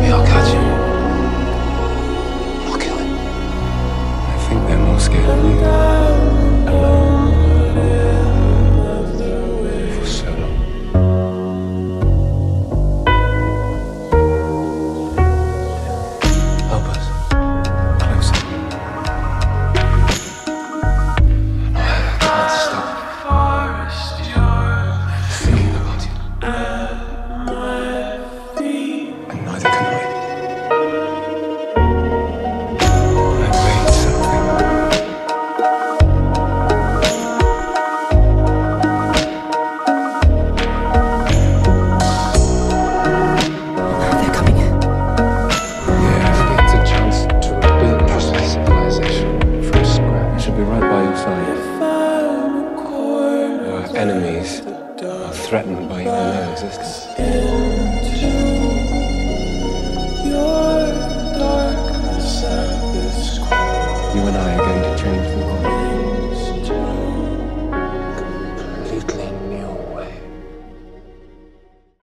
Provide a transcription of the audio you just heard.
I'll catch him. I'll kill him. I think they're more scared of you. Alone. For so long. Help us. Closer. I can't stop thinking about you. And neither can I. I made something. They're coming in. Yes, it's a chance to rebuild our civilization from scratch. I should be right by your side. Our enemies are threatened by your no existence.